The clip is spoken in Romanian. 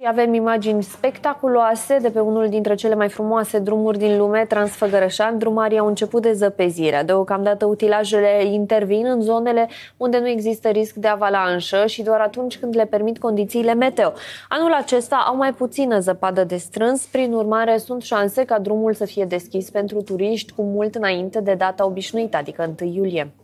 Avem imagini spectaculoase de pe unul dintre cele mai frumoase drumuri din lume, Transfăgărășan. Drumarii au început dezăpezirea. Deocamdată utilajele intervin în zonele unde nu există risc de avalanșă și doar atunci când le permit condițiile meteo. Anul acesta au mai puțină zăpadă de strâns, prin urmare sunt șanse ca drumul să fie deschis pentru turiști cu mult înainte de data obișnuită, adică 1 iulie.